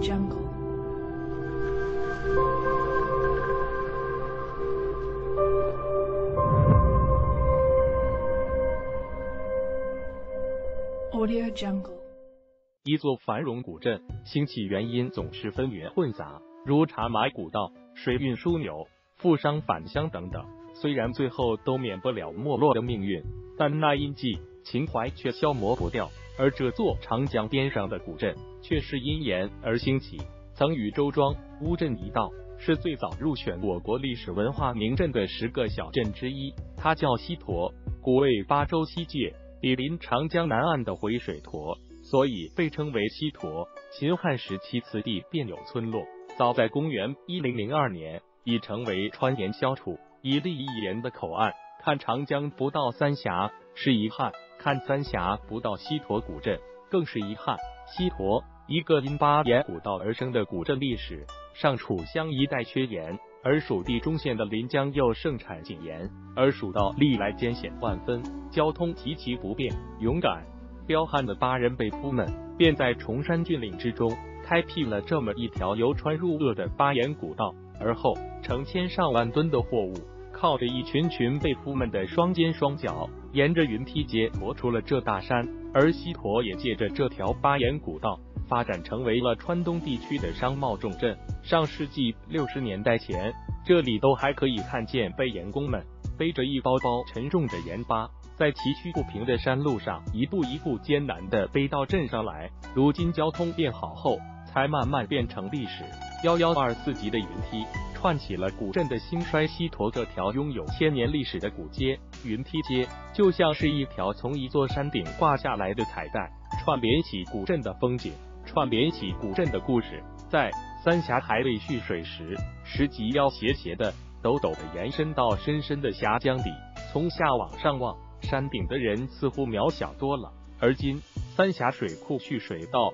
Jungle. Audio Jungle. 一座繁荣古镇兴起原因总是纷纭混杂，如茶马古道、水运枢纽、富商返乡等等。虽然最后都免不了没落的命运，但那印记情怀却消磨不掉。而这座长江边上的古镇却是因盐而兴起，曾与周庄、乌镇一道，是最早入选我国历史文化名镇的10个小镇之一。它叫西坨，古为巴州西界，毗邻长江南岸的回水坨，所以被称为西坨。秦汉时期此地便有村落，早在公元1002年已成为川盐销处、一利一盐的口岸。看长江不到三峡是遗憾，看三峡不到西坨古镇更是遗憾。西坨，一个因巴盐古道而生的古镇，历史上楚乡一带缺盐，而蜀地中县的临江又盛产井盐，而蜀道历来艰险万分，交通极其不便。勇敢彪悍的巴人辈夫们便在崇山峻岭之中开辟了这么一条由川入鄂的巴盐古道，而后成千上万吨的货物靠着一群群辈夫们的双肩双脚，沿着云梯街驮出了这大山。而西坨也借着这条巴盐古道发展成为了川东地区的商贸重镇。上世纪60年代前，这里都还可以看见被盐工们背着一包包沉重的盐巴，在崎岖不平的山路上一步一步艰难地背到镇上来。如今交通变好后，才慢慢变成历史。1124级的云梯串起了古镇的兴衰。西坨这条拥有1000年历史的古街，云梯街就像是一条从一座山顶挂下来的彩带，串联起古镇的风景，串联起古镇的故事。在三峡还未蓄水时，石级腰斜斜的、陡陡的延伸到深深的峡江底，从下往上望，山顶的人似乎渺小多了。而今三峡水库蓄水到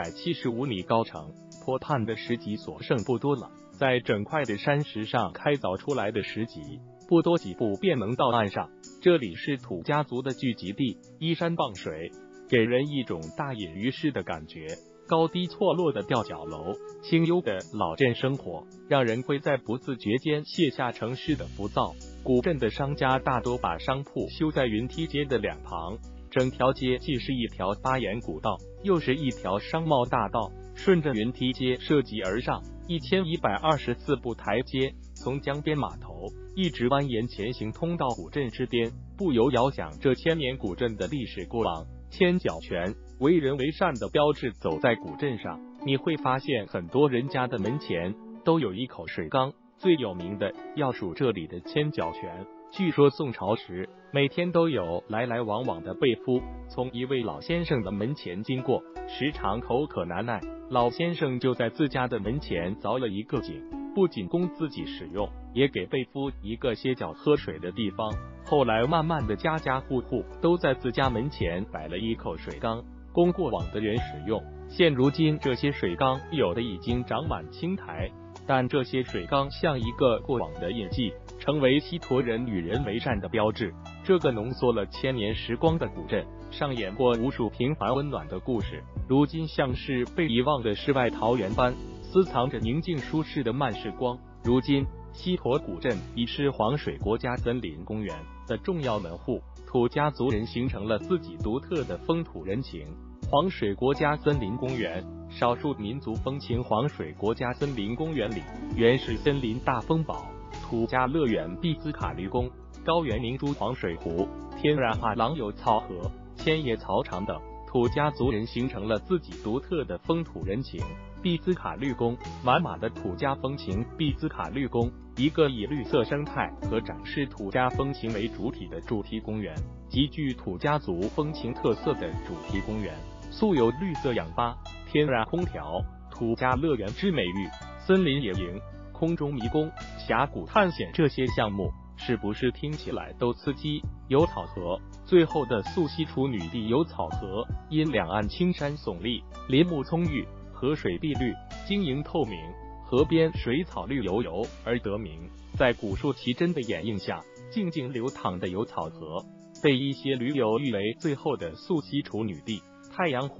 175米高程，坡畔的石级所剩不多了。在整块的山石上开凿出来的石级，不多几步便能到岸上。这里是土家族的聚集地，依山傍水，给人一种大隐于世的感觉。高低错落的吊脚楼，清幽的老镇生活，让人会在不自觉间卸下城市的浮躁。古镇的商家大多把商铺修在云梯街的两旁，整条街既是一条巴盐古道，又是一条商贸大道，顺着云梯街涉级而上。1124步台阶从江边码头一直蜿蜒前行，通到古镇之巅，不由遥想这1000年古镇的历史过往。千角泉，为人为善的标志。走在古镇上，你会发现很多人家的门前都有一口水缸，最有名的要数这里的千角泉。据说宋朝时，每天都有来来往往的辈夫从一位老先生的门前经过，时常口渴难耐，老先生就在自家的门前凿了一个井，不仅供自己使用，也给辈夫一个歇脚喝水的地方。后来慢慢的，家家户户都在自家门前摆了一口水缸，供过往的人使用。现如今，这些水缸有的已经长满青苔，但这些水缸像一个过往的印记，成为西坨人与人为善的标志。这个浓缩了1000年时光的古镇，上演过无数平凡温暖的故事，如今像是被遗忘的世外桃源般，私藏着宁静舒适的慢时光。如今西坨古镇已是黄水国家森林公园的重要门户，土家族人形成了自己独特的风土人情。黄水国家森林公园，少数民族风情。黄水国家森林公园里，原始森林大风堡、土家乐园、毕兹卡绿宫、高原明珠、黄水湖、天然画廊、有草河、千叶草场等，土家族人形成了自己独特的风土人情。毕兹卡绿宫，满满的土家风情。毕兹卡绿宫，一个以绿色生态和展示土家风情为主体的主题公园，极具土家族风情特色的主题公园，素有绿色氧吧、天然空调、土家乐园之美誉。森林野营、空中迷宫、峡谷探险这些项目，是不是听起来都刺激？有草河，最后的溯溪处女地有草河，因两岸青山耸立，林木葱郁，河水碧绿，晶莹透明，河边水草绿油油而得名。在古树奇珍的掩映下，静静流淌的有草河，被一些驴友誉为最后的溯溪处女地。太阳湖，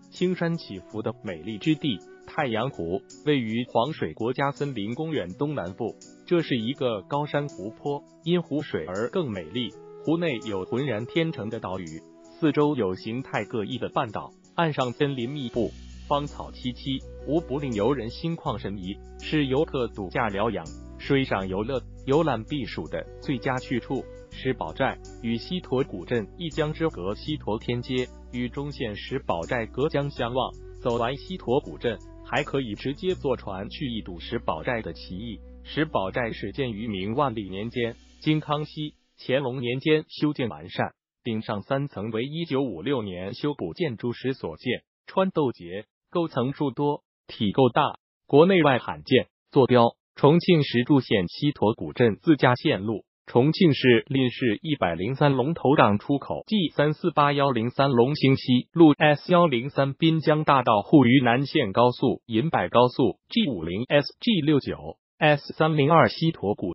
青山起伏的美丽之地。太阳湖位于黄水国家森林公园东南部，这是一个高山湖泊，因湖水而更美丽。湖内有浑然天成的岛屿，四周有形态各异的半岛，岸上森林密布，芳草萋萋，无不令游人心旷神怡，是游客度假疗养、水上游乐、游览避暑的最佳去处。石宝寨与西驼古镇一江之隔，西驼天街与中线石宝寨隔江相望。走完西驼古镇，还可以直接坐船去一睹石宝寨的奇异。石宝寨始建于明万历年间，经康熙、乾隆年间修建完善，顶上3层为1956年修补建筑时所建，穿斗结，构层数多，体构大，国内外罕见。坐标：重庆市柱县西驼古镇自驾线路。重庆市蔺市103龙头港出口 G348103 龙兴西路 S103 滨江大道沪渝南线高速银柏高速 G50 SG69 S302 西驼古